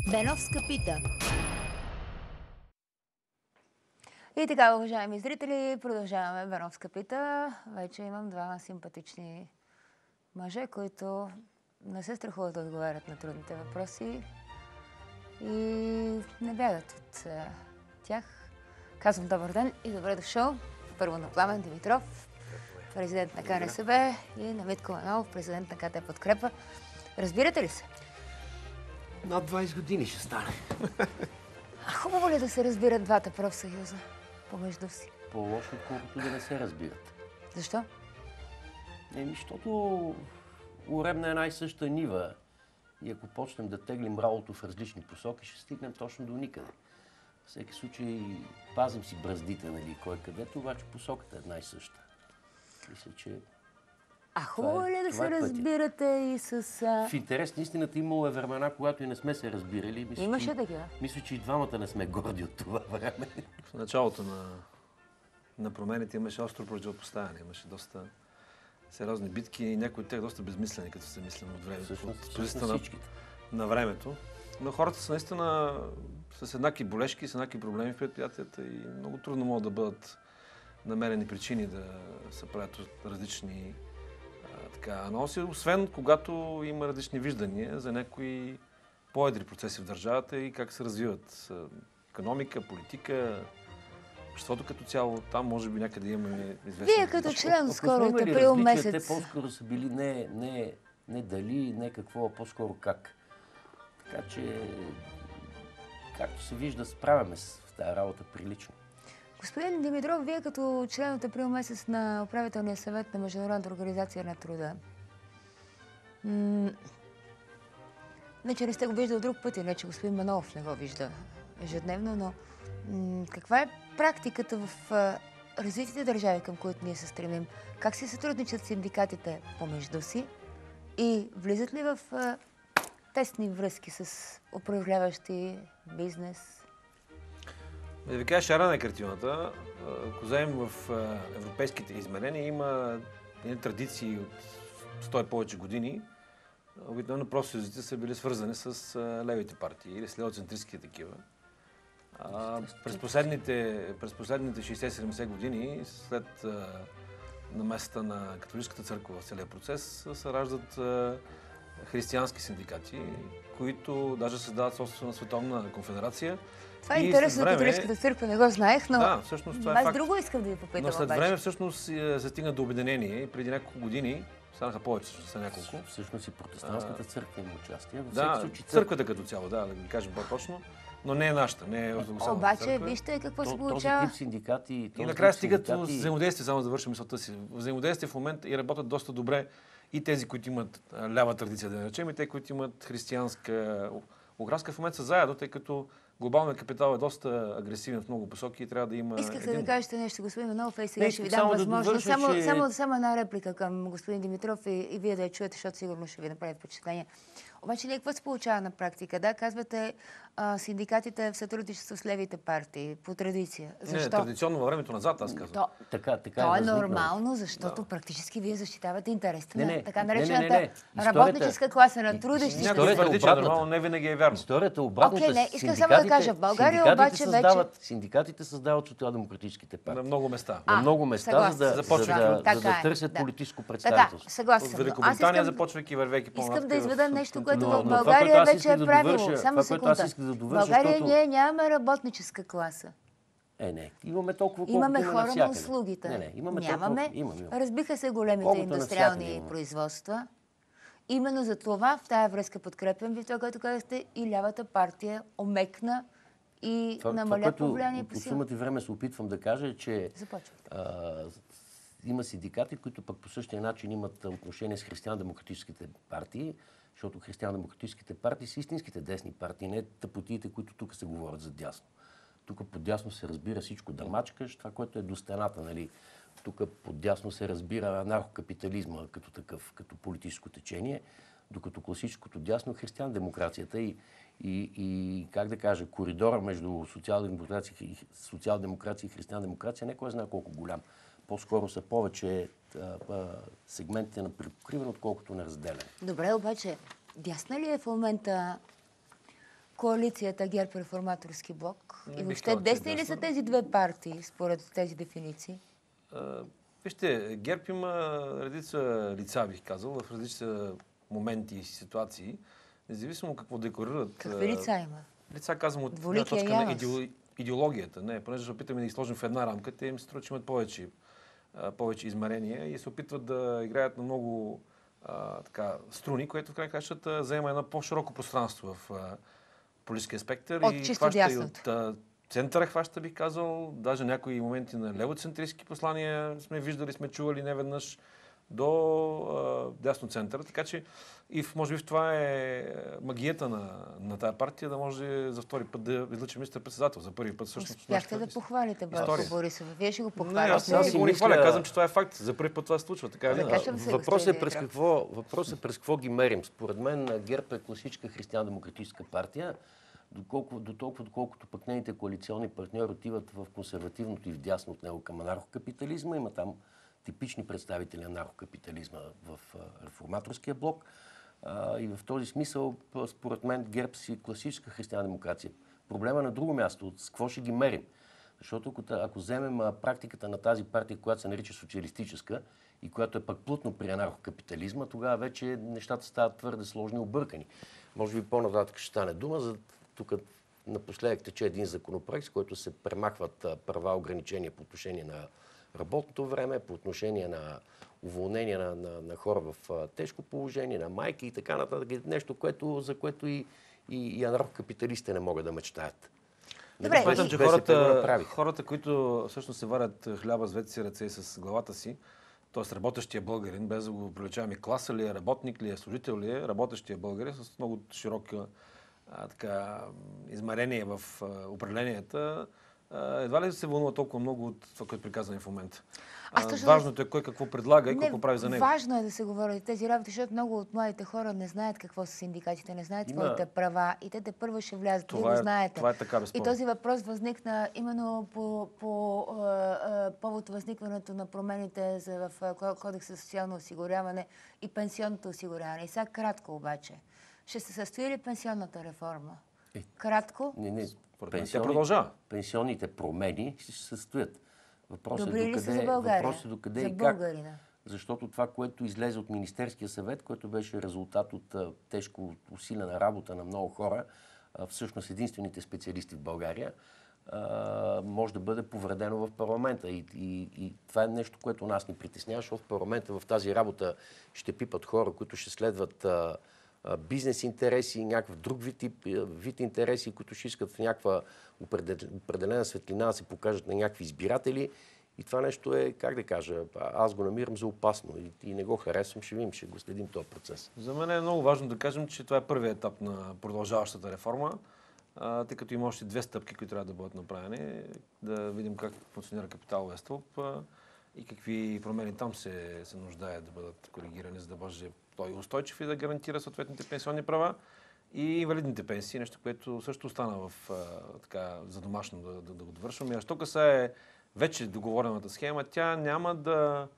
Беновска пита. И така, уважаеми зрители, продължаваме Беновска пита. Вече имам двама симпатични мъже, които не се страхуват да отговарят на трудните въпроси и не бягат от тях. Казвам добър ден и добре дошъл. Първо на Пламен Димитров, президент на КНСБ, и на Митко Манолов, президент на КТ Подкрепа. Разбирате ли се? Над 20 години ще стане. А хубаво ли да се разбират двата профсъюза помежду си? По-лошо, отколкото да не се разбират. Защо? Защото урем на една и съща нива. И ако почнем да теглим работа в различни посоки, ще стигнем точно до никъде. В всеки случай пазим си браздите, нали, кой където, обаче посоката е една и съща. Мисля, че... А хубаво ли да се разбирате и с... В интерес на истината имало времена, когато и не сме се разбирали. Имаше такива? Мисля, че и двамата не сме горди от това време. В началото на промените имаше остро противопоставяне, имаше доста сериозни битки и някои от тях доста безмислени, като се мислим от времето. Всъщност на времето. Но хората са наистина с еднакви болешки, с еднакви проблеми в предприятията и много трудно могат да бъдат намерени причини да се правят различни анонси, освен когато има различни виждания за някои по-едри процеси в държавата и как се развиват икономика, политика, обществото като цяло. Там може би някъде имаме известни... Вие като член скоро от април месец... Те по-скоро са били не дали, не какво, а по-скоро как. Така че, както се вижда, справяме с тази работа прилично. Господин Димитров, вие като член от април месец на управителния съвет на Международната организация на труда, не че не сте го виждал друг път, не че господин Манолов не го вижда ежедневно, но каква е практиката в развитите държави, към които ние се стремим? Как се сътрудничат синдикатите помежду си и влизат ли в тесни връзки с управляващи бизнес? Да ви кажа, шара на картината. Ако вземем в европейските измерения, има едни традиции от 100 и повече години. Обикновено профсъюзите са били свързани с левите партии или с левоцентристски такива. През последните 60-70 години, след намесата на католическата църква в целия процес, се раждат християнски синдикати, които даже създават собствена световна конфедерация. Това е интересно, за католическата църква не го знаех, но да, всъщност това е факт. Аз друго искам да ви попитам. Но след време всъщност се стигна до обединение и преди няколко години, станаха повече, са няколко. Всъщност и протестантската църква има участие. Да, църквата като цяло, да ги кажем по-точно, но не е нашата, не е ортодоксалната обаче, църква. Вижте какво се получава. Този тип синдикати... И накрая стигат до взаимодействие, само да завършим мисълта си. Взаимодействие в момента и работят доста добре и тези, които имат лява традиция, да наречем, и те, които имат християнска окраска, в момента са заедно, тъй като глобалният капитал е доста агресивен в много посоки и трябва да има... Искахте да кажете нещо, господин Манолов, и сега ще ви дам възможност. Само една реплика към господин Димитров и вие да я чуете, защото сигурно ще ви направи впечатление. Обаче, какво се получава на практика? Да, казвате, синдикатите в сътрудничество с левите партии, по традиция. Защо? Не, традиционно във времето назад, аз казвам. То е нормално, защото практически вие защитавате интересите на така наречената работническа класа на трудещите. Някой твърди, че нормално не винаги е вярно. Историята е обратната. Искам само да кажа, в България обаче вече... Синдикатите създават социал-демократическите партии. На много места. На много места, за да търсят политическо представителство. Съгласен. От Великобритания започвайки и вървейки по-нататък. Искам да изведа нещо, което в България вече е правило. Само секунда. В България ние нямаме работническа класа. Не. Имаме толкова, имаме хора на услугите. Нямаме. Разбиха се големите индустриални производства. Именно за това в тая връзка подкрепям ви това, което казахте, и лявата партия омекна и намаля по влияние по сила. По сумата време се опитвам да кажа, че има синдикати, които пък по същия начин имат отношение с християн-демократическите партии, защото християн-демократическите партии са истинските десни партии, не тъпотиите, които тук се говорят за дясно. Тук поддясно се разбира всичко да мачкаш, това, което е до стената, нали. Тук поддясно се разбира анархокапитализма като такъв, като политическо течение, докато класическото дясно е християн-демокрацията и как да кажа, коридора между социал-демокрация и християн-демокрация не кой знае колко голям. По-скоро са повече сегментите на припокриване, отколкото на разделяне. Добре, обаче, дясна ли е в момента коалицията ГЕРБ реформаторски блок? Не И бих въобще казал, че е десни ли са дясно. тези две партии, според тези дефиниции? Вижте, ГЕРБ има редица лица, бих казал, в различни моменти и ситуации, независимо какво декларират. Какви лица има? Лица, казвам, от гледна Двуликия точка на Янус. идеологията. Не, понеже се опитаме да ги сложим в една рамка, те им се струва, че имат повече измерения и се опитват да играят на много струни, което в край кращата заема едно по-широко пространство в политическия спектър. От И чисто хваща и дясното. от центъра хваща, бих казал. Даже някои моменти на левоцентристски послания сме виждали, сме чували неведнъж до дясно центъра. Така че може би в това е магията на тая партия, да може за втори път да излъчи министър-председател. За първи път всъщност. Успяхте да похвалите Бойко история. Борисов. Вие ще го Не, похвалите. аз си го не мисля- хваля, казвам, че това е факт. За първи път това се случва. Така, Така че се Въпросът е господин въпрос е през какво ги мерим. Според мен ГЕРБ е класическа християн-демократическа партия, доколкото пък нейните коалиционни партньори отиват в консервативното и в дясно от него към анархокапитализма. Има там типични представители на анархокапитализма в реформаторския блок. И в този смисъл, според мен, ГЕРБ си класическа християн-демокрация. Проблема на друго място. С какво ще ги мерим? Защото ако вземем практиката на тази партия, която се нарича социалистическа и която е пък плътно при анархокапитализма, тогава вече нещата стават твърде сложни и объркани. Може би по-нататък ще стане дума. Тук напоследък тече един законопроект, с който се премахват права ограничения по отношение на работното време, по отношение на уволнение на хора в тежко положение, на майки и така нататък. Нещо, за което и анархокапиталистите не могат да мечтаят. Добре, Смятам, че БСП го направи. хората, които всъщност се варят хляба с двете си ръце и с главата си, т.е. работещия българин, без да го приличаваме класа ли е, работник ли е, служител ли е, работещия българин с много широко измерение в определенията, едва ли се вълнува толкова много от това, което приказваме в момента. Важното е кой какво предлага и какво прави за него. Важно е да се говорят тези работи, защото много от младите хора не знаят какво са синдикатите, не знаят своите права и те първо ще влязат. Вие го знаете. Това е така, безспорно. И този въпрос възникна именно по повод възникването на промените в Кодекса за социално осигуряване и пенсионното осигуряване. И сега кратко обаче. Ще се състои ли пенсионната реформа? Кратко? Не. Тя продължава. Пенсионните промени ще се състоят. Въпросът Добри е ли са за България? въпросът е докъде За и как. българина? Защото това, което излезе от Министерския съвет, което беше резултат от тежко усилена работа на много хора, всъщност единствените специалисти в България, може да бъде повредено в парламента. И това е нещо, което нас ни притеснява, защото в парламента в тази работа ще пипат хора, които ще следват бизнес интереси, някакъв друг вид интереси, които ще искат в някаква определена светлина да се покажат на някакви избиратели. И това нещо е, как да кажа, аз го намирам за опасно и не го харесвам, ще видим, ще го следим този процес. За мен е много важно да кажем, че това е първият етап на продължаващата реформа, тъй като има още две стъпки, които трябва да бъдат направени, да видим как функционира капиталовия стълб и какви промени там се нуждаят да бъдат коригирани, за да може той устойчив и да гарантира съответните пенсионни права и инвалидните пенсии, нещо, което също остана за домашно да го довършваме. А що касае вече договорената схема, тя няма да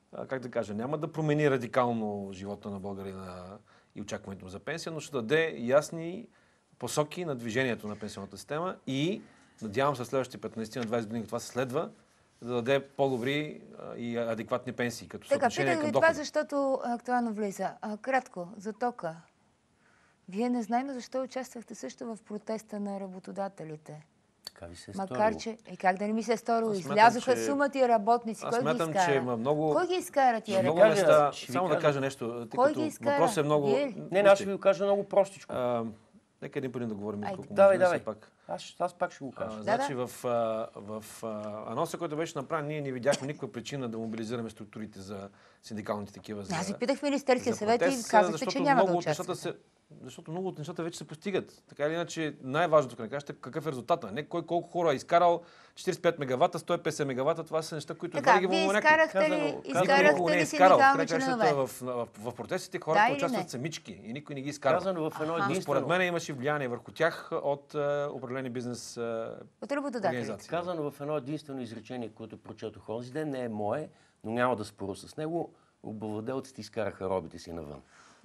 промени радикално живота на българина и очакването му за пенсия, но ще даде ясни посоки на движението на пенсионната система и надявам се следващите 15-20 години това се следва, да даде по-добри и адекватни пенсии, като съотношение към питах ви дохода. това, защото актуално влиза. Кратко, за тока. Вие незнайно защо участвахте също в протеста на работодателите. Така ви се е Макар, сторило. че... И как да не ми се е сторило? Аз смятам, Излязоха че- сумати работници. Аз Кой ги смятам, изкара? че има много... Кой ги изкара тия На много работници? места, ще ви само да кажа. кажа нещо, тъй Кой като ги изкара? въпросът е много... Вие ли? Не, аз ще ви го кажа много простичко. Нека един по един да говорим. Айде. Колко Давай, може, давай. все пак. Аз пак ще го кажа. Значи в анонса, който беше направен, ние не видяхме никаква причина да мобилизираме структурите за синдикалните такива. Аз ви питах в Министерския за съвет и протест, казахте, защото че няма да много от нещата участвате. Защото много от нещата вече се постигат. Така или иначе, най-важното да кажете какъв е резултата. Не кой колко хора е изкарал 45 мегавата, 150 мегавата, това са неща, които Така, ги вие вълнува някой. изкарахте ли, Казано- изкарахте Никой не е ли изкарал. синдикални Край членове? кращата в протестите Да хората или участват не? самички и никой не ги изкарва. Казано в едно Аха. Но единствено. според мен имаше влияние върху тях от определени бизнес От работодателите. организации. Казано в едно единствено изречение, което прочетох онзи ден, не е мое, но няма да споря с него. Обладелците изкараха робите си навън.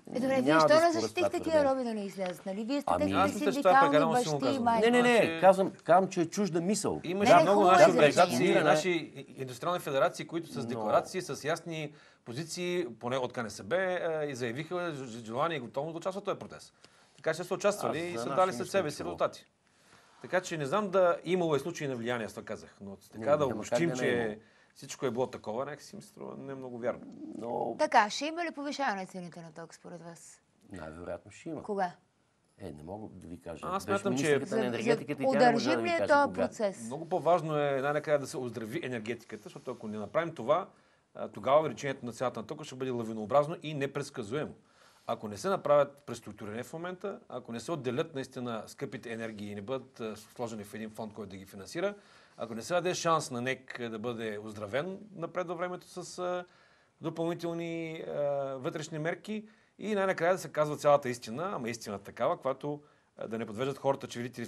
Добре, вие що не защитихте такива роби да не излязат? Нали? Вие сте техните синдикални бащи и майки. Не, казвам, че е чужда мисъл. Имаше много наши организации, наши индустриални федерации, които с декларации, с ясни позиции, поне от КНСБ, и заявиха желание и готовност да участват в този протест. Така че са участвали и са дали след себе си резултати. Така че не знам да имало случаи на влияние, аз това казах. Но така да обобщим, че всичко е било такова, нека си ми струва не е много вярно. Така, ще има ли повишаване на цените на ток според вас? Най-вероятно ще има. Кога? Не мога да ви кажа. Аз смятам, че удържим ли е този процес? Много по-важно е най-накрая да се оздрави енергетиката, защото ако не направим това, тогава увеличението на цената на тока ще бъде лавинообразно и непредсказуемо. Ако не се направят преструктуриране в момента, ако не се отделят наистина скъпите енергии и не бъдат сложени в един фонд, който да ги финансира, ако не се даде шанс на НЕК да бъде оздравен напред във времето с допълнителни вътрешни мерки и най-накрая да се казва цялата истина, ама истина такава, която да не подвеждат хората, че видите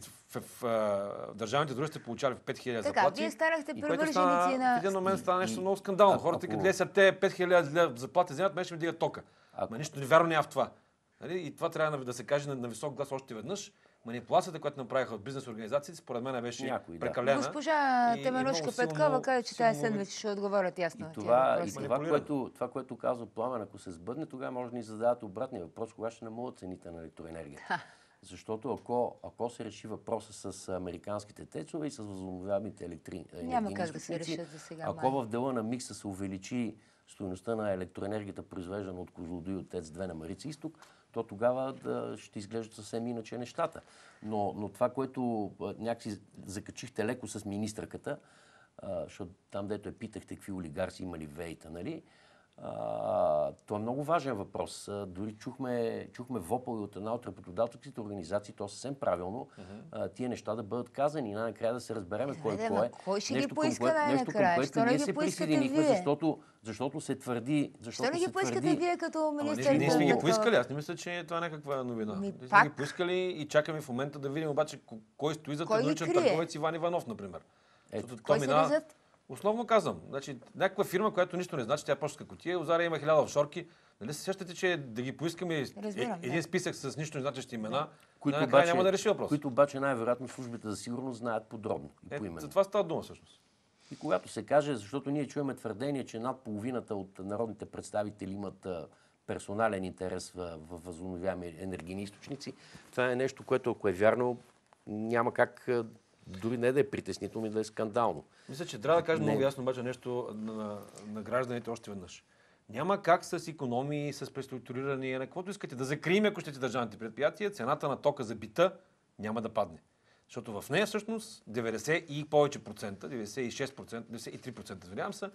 в държавните дружества получали в 5000 заплати. Така, вие станахте привърженици на... В един момент стана нещо много скандално. Хората, като гледат те 5000 заплати вземат, мен ще ми дигат тока. Ма нищо невярно няма в това. И това трябва да се каже на висок глас още веднъж. Манипулацията, която направиха от бизнес организациите, според мен беше прекалена. Госпожа Теменушка Петкова каза, че тази седмица ще отговорят ясно. Това, което казва Пламен, ако се сбъдне, тогава може да ни зададат обратния въпрос, кога ще намалят цените на електроенергията. Защото ако се реши въпроса с американските тецове и с възобновяемите енергийни източници, ако в дела на микса се увеличи стойността на електроенергията, произвеждана от Козлодуй от ТЕЦ 2 на Марица изток, то тогава ще изглеждат съвсем иначе нещата. Но това, което някакси закачихте леко с министърката, защото там, дето питахте какви олигарси имали вейта, нали? Това е много важен въпрос. Дори чухме вопъл от една от работодателските организации, то съвсем правилно, тия неща да бъдат казани и най-накрая да се разбереме кой е кой. Кой ще ги поиска най-накрая? Нещо, към което ние се присъединихме, защото се твърди... Защо не ги поискате вие като министър? Ние сме ги поискали, аз не мисля, че това е някаква новина. Ние сме ги поискали и чакаме в момента да видим обаче кой стои зад едноличен търговец Иван Иванов, например. Кой се зад? Основно казвам, значи, някаква фирма, която нищо не значи, тя е почтска кутия, Озаря има 1000 офшорки. Нали се сещате, че да ги поискаме един списък с нищо не значещи имена, накрая няма да реши въпрос. Които обаче най-вероятно службите за сигурност знаят подробно и поименно. За това става дума всъщност. И когато се каже, защото ние чуваме твърдение, че над половината от народните представители имат персонален интерес в възобновяеми енергийни източници, това е нещо, което ако е вярно, няма как дори не да е притеснително и да е скандално. Мисля, че трябва да кажем много ясно обаче нещо на гражданите още веднъж. Няма как с икономии, с преструктуриране, на каквото искате да закрием, ако щете държавните предприятия, цената на тока за бита няма да падне. Защото в нея всъщност 90 и повече процента, 96%, 93%, извинявам се,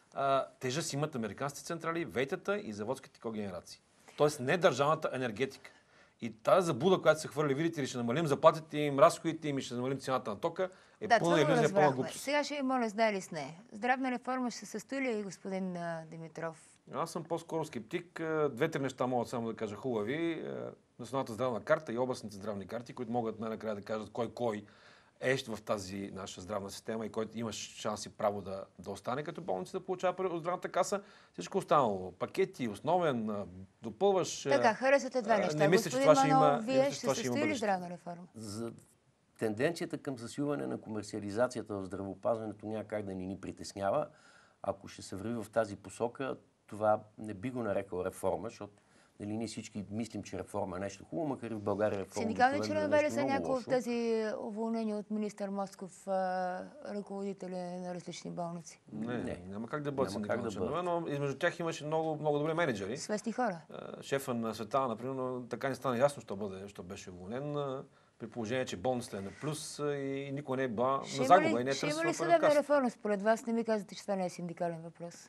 тежест имат американските централи, вейтата и заводските когенерации. Тоест не държавната енергетика. И тази заблуда, която се хвърли, видите ли, ще намалим заплатите им, разходите им и ще намалим цената на тока, пълна илюзия, пълна глупост. Сега ще ви моля, знае ли с не? Здравна реформа ще се състои ли, господин Димитров? Аз съм по-скоро скептик. Две-три неща могат само да кажа хубави. Националната здравна карта и областните здравни карти, които могат най-накрая да кажат кой е в тази наша здравна система и който имаш шанс и право да остане като болница да получава от здравната каса. Всичко останало. Пакети, основен, допълваш. Така, харесвате две неща. Не мисля, че това ще има. Вие ще се състои ли здравна реформа? За тенденцията към засилване на комерциализацията в здравеопазването няма как да ни притеснява. Ако ще се върви в тази посока, това не би го нарекал реформа, защото ние всички мислим, че реформа е нещо хубаво, макар и в България реформа. Синдикални членове ли са някои от тези уволнени от министър Москов ръководители на различни болници? Не, няма как да бъдат синдикални членове, но измежду тях имаше много добри менеджери. Свестни хора. Шефа на Светала, например, но така не стана ясно, що беше уволнен. При положение, че болницата е на плюс и никой не е била на загуба и не е търсила. Ще има ли съдебна реформа според вас? Не ми казвате, че това не е синдикален въпрос.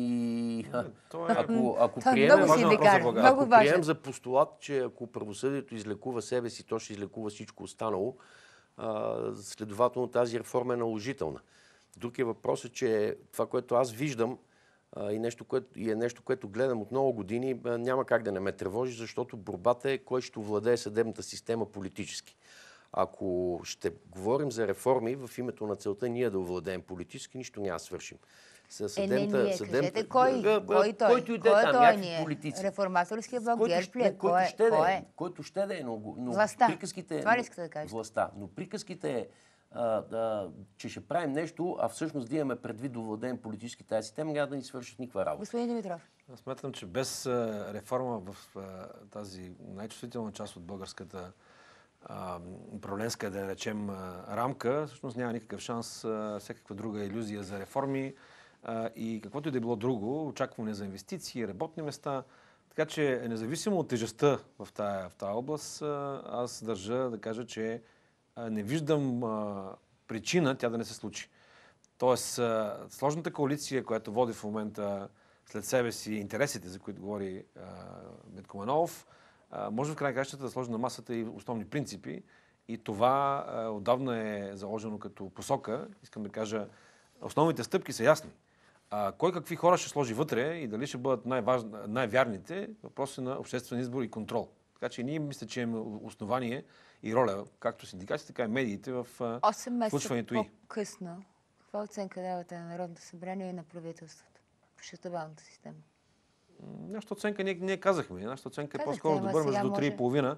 Ако приемем за постулат, че ако правосъдието излекува себе си, то ще излекува всичко останало, следователно тази реформа е наложителна. Друг е въпросът, че това, което аз виждам и е нещо, което гледам от много години, няма как да не ме тревожи, защото борбата е кой ще овладее съдебната система политически. Ако ще говорим за реформи в името на целта ние да овладеем политически, нищо няма да свършим. Кажете кой той? Който и да Кой е е там, той някакви ние? политици. Реформаторския блок, ГЕРБ ли е? Кой е? Който ще да е, но Властта. приказките... Това ли искате да кажете? Властта. Но приказките че ще правим нещо, а всъщност да имаме предвид да владеем политически тази система, няма да ни свършат никаква работа. Господин Димитров. Аз смятам, че без реформа в тази най-чувствителна част от българската управленска, да наречем, рамка, всъщност няма никакъв шанс, всякаква друга илюзия за реформи и каквото и да е било друго, очакване за инвестиции, работни места. Така че, независимо от тежестта в тази област, аз държа да кажа, че не виждам причина тя да не се случи. Тоест, сложната коалиция, която води в момента след себе си интересите, за които говори Митко Манолов, може в край на кращата да сложи на масата и основни принципи. И това отдавна е заложено като посока. Искам да кажа, основните стъпки са ясни. Кой какви хора ще сложи вътре и дали ще бъдат най-вярните, въпрос е на обществен избор и контрол. Така че ние мисля, че имаме основание и роля, както синдикатите, така и медиите в случването и. 8 месеца по-късно, каква оценка давате на Народното събрание и на правителството в счетоводната система? Нашата оценка ние казахме. Нашата оценка е по-скоро добър между 3,5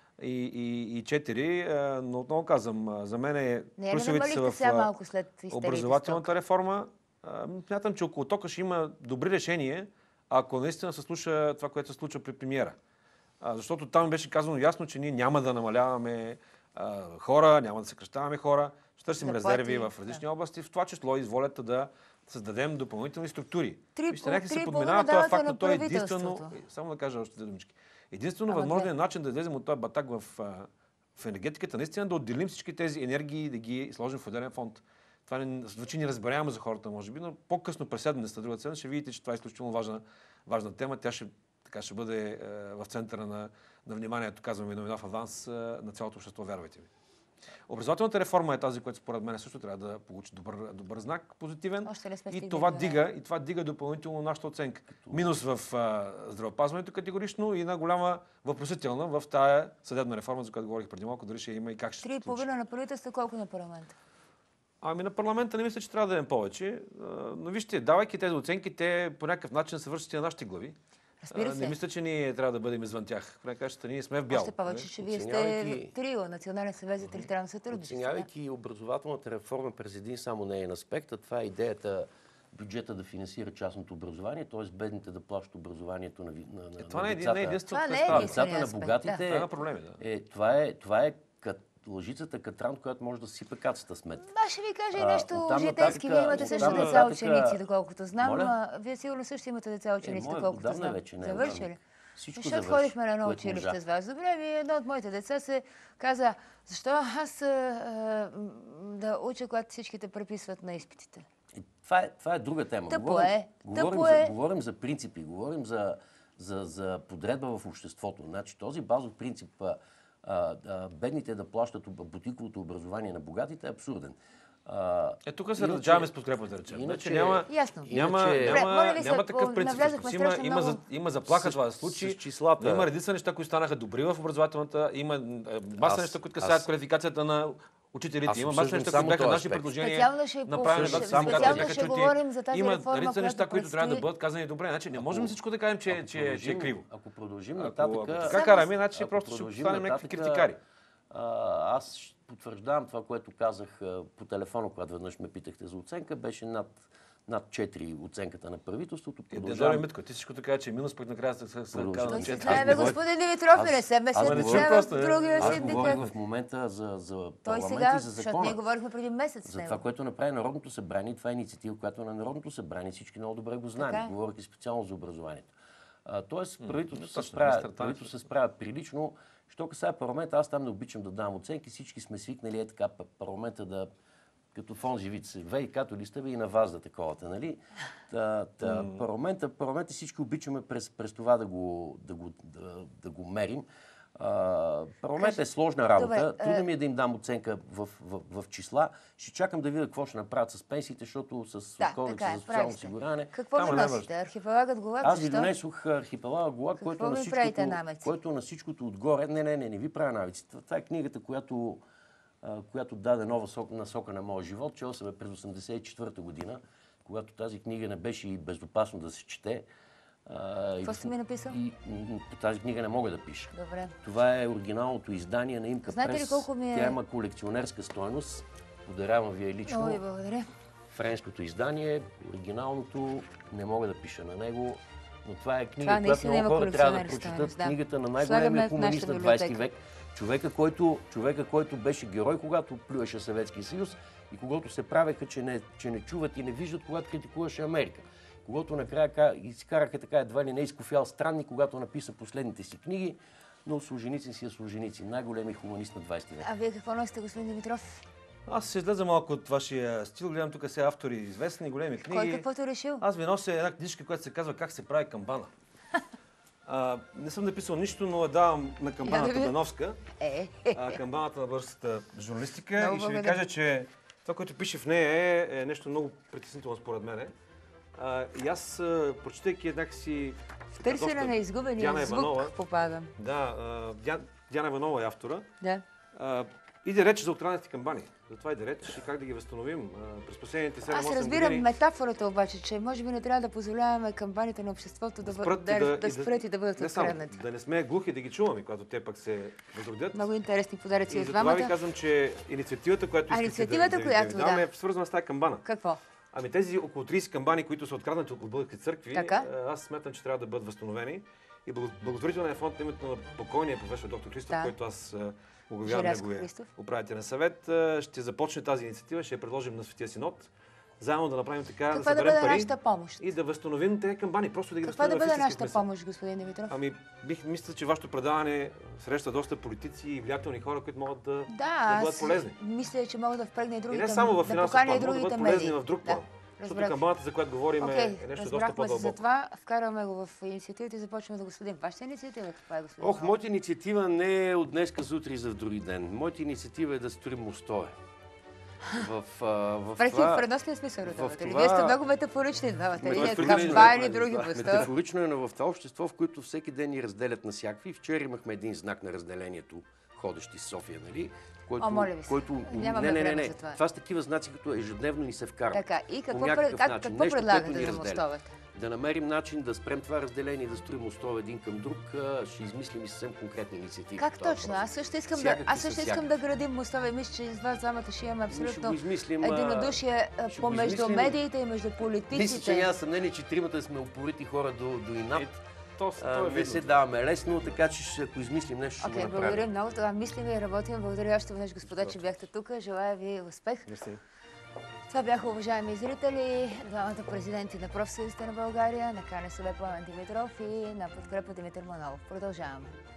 и 4, но отново казвам, за мен е плюсовите са в образователната реформа. Смятам, че около тока ще има добри решения, ако наистина се слуша това, което се случва при премиера. Защото там беше казано ясно, че ние няма да намаляваме хора, няма да съкращаваме хора, ще търсим резерви в различни области, в това число и волята да създадем допълнителни структури. Вижте, някак се подминава това факт, но той е единствено... Само да кажа още две думички. Единствено възможният начин да излезем от този батак в енергетиката, наистина да отделим всички тези енергии и да ги сложим в отделен фонд. Това не звучи неразбираемо за хората, може би, но по-късно през седмицата, друга седмица, ще видите, че това е изключително важна тема. Тя ще бъде в центъра на вниманието, казваме новина в аванс, на цялото общество, вярвайте ми. Образователната реформа е тази, която според мен също трябва да получи добър знак, позитивен. И това дига допълнително нашата оценка. Минус в здравеопазването категорично и на голяма въпросителна в тая съдебна реформа, за която говорих преди малко, дали ще има и как ще се случи. 3,5 на правителство, колко на парламента? На парламента не мисля, че трябва да дадем повече. Но вижте, давайки тези оценки, те по някакъв начин се вършат и на нашите глави. Разбира се. Не мисля, че ние трябва да бъдем извън тях. Ние сме в бяло. Още повече, че вие сте трио, Национален съвет за тристранно сътрудничество. Оценявайки образователната реформа през един само неин аспект, а това е идеята бюджета да финансира частното образование, т.е. бедните да плащат образованието на това не е единственото. Това не е децата на богатите. Това е проблеми, Това е лъжицата катран, която може да сипе кацата с мед. Аз ще ви кажа и нещо житейски. Вие имате също деца ученици, доколкото знам. Вие сигурно също имате деца ученици, доколкото знам. Завършили? Защото ходихме на едно училище с вас. Добре, едно от моите деца се каза, защо аз да уча, когато всички те преписват на изпитите? Това е друга тема. Говорим за принципи, говорим за подредба в обществото. Значи този базов принцип бедните да плащат бутиковото образование на богатите е абсурден. Тук се различаваме с подкрепата, да речем. Няма такъв принцип. Има заплаха това да се случи. Но има редица неща, които станаха добри в образователната. Има маса неща, които касаят квалификацията на учителите. Има маса неща, които бяха наши предложения. Специално ще говорим за тази реформа, има редица неща, които трябва да бъдат казани добре. Значи не можем всичко да кажем, че е криво. Ако продължим нататък... Така караме, значи просто ще станем някакви критикари. Аз потвърждавам това, което казах по телефона, когато веднъж ме питахте за оценка, беше над 4 оценката на правителството. Дедоре Митко, ти всичко така, че минус пък накрая се казва на 4. Господин Димитров, не се месете в другия синдикат. Аз говорих в момента за парламент и за закона. Защото ние говорихме преди месец. За това, което направи Народното събрание, това е инициатива, която на Народното събрание всички много добре го знаем. Говорих и специално за образованието. Тоест, правителството се справя прилично. Що касае парламента, аз там не обичам да давам оценки. Всички сме свикнали така парламента да като фон живица. ВИК-то ли сте и на вас да таковата, нали? Парламента всички обичаме през това да го мерим. Парламентът е сложна работа. Трудно ми е да им дам оценка в числа. Ще чакам да видя какво ще направят с пенсиите, защото с Кодекса за социално осигуряване. Какво ви носите? Архипелагът глава? Аз ви донесох архипелага глава, който на всичкото отгоре. Не ви правя навици. Това е книгата, която даде нова насока на моя живот. Чел съм през 1984 година. когато тази книга не беше и безопасно да се чете. Какво сте ми написал? По тази книга не мога да пиша. Добре. Това е оригиналното издание на Имка Знаете ли Прес. колко ми е... Тя има колекционерска стойност. Подарявам ви я лично. Много ви благодаря. Френското издание, оригиналното, не мога да пиша на него, но това е книга, Това която наистина много има хора трябва да колекционерска прочитат. стойност, да. Книгата на Слагаме най-големия в хуманист нашата на 20 библиотека. век. Човека, който беше герой, когато плюеше Съветския съюз и когато се правеха, че не чуват и не виждат, когато критикуваше Америка. Когато накрая изкараха така едва ли не изкофял странни, когато написа последните си книги, но Солженицин си е Солженицин, най-големият хуманист на 20 век. А вие какво носите, господин Димитров? Аз ще излеза малко от вашия стил. Гледам тук сега автори известни, големи книги. Кой каквото е решил? Аз ви нося една книжка, която се казва "Как се прави камбана". Не съм написал нищо, но я давам на камбаната Бановска. Камбаната на българската журналистика. Много И ще ви благодаря. кажа, че това, което пише в нея е нещо много притеснително според мен. И аз, прочитайки някакси... В търсене на изгубения звук попадам. Да, Диана Иванова е автора. Да. Иде реч за откраднатите камбани. Затова иде реч и как да ги възстановим през последните 7-8 години. Аз разбирам метафората обаче, че може би не трябва да позволяваме камбаните на обществото да спрат и да бъдат откраднати. Да не сме глухи да ги чуваме, когато те пък се възродят. Много интересни подаръци от двамата. И затова ви казвам, че инициативата, която искате да ви даваме, е свързана с тази камбана. Какво? Ами тези около 30 камбани, които са откраднати от българските църкви, аз смятам, че трябва да бъдат възстановени. И благотворителният фонд на името на покойния професор доктор Христов, който аз оглавявам неговия управителен съвет, ще започне тази инициатива, ще я предложим на Светия Синод. Заедно да направим така, да съберем пари и да възстановим тези камбани. Просто да ги възстановим. Каква да бъде нашата помощ, господин Димитров? Ами, мисля, че вашето предаване среща доста политици и влиятелни хора, които могат да бъдат полезни. Мисля, че могат да впрегне и другите. И не само в финансов план, могат да бъдат полезни в друг план. Защото камбаната, за която говорим, е нещо доста по-дълбоко. Затова вкарваме го в инициативата и започваме да го следим. Вашата инициатива каква е, господин? Моята инициатива не е от днеска за утре и за други ден. Моята инициатива е да строим мостове. В предносния смисъл, вие сте много метафорични двамата. Камбани, други мостове. Метафорично е, но в това общество, в което всеки ден ни разделят на всякакви. Вчера имахме един знак на разделението, ходещи в София, нали? Моля ви се. Нямаме време за това. Това са такива знаци, като ежедневно ни се вкарват. Така, и какво предлагате за мостовете? Да намерим начин да спрем това разделение, да строим мостове един към друг, ще измислим и съвсем конкретни инициативи. Как точно? Аз също искам да градим мостове. Мисля, че с вас двамата ще имаме абсолютно единодушие между медиите и между политиците. Мисля, че няма съмнение, че тримата сме упорити хора до инат. Не се даваме лесно, така че ако измислим нещо, ще го направим. Благодаря много. Това мислим и работим. Благодаря още веднъж, господа, че бяхте тук. Желая ви успех. Това бяха, уважаеми зрители, двамата президенти на профсъюзите на България, на КНСБ Пламен Димитров и на подкрепа Димитър Манолов. Продължаваме.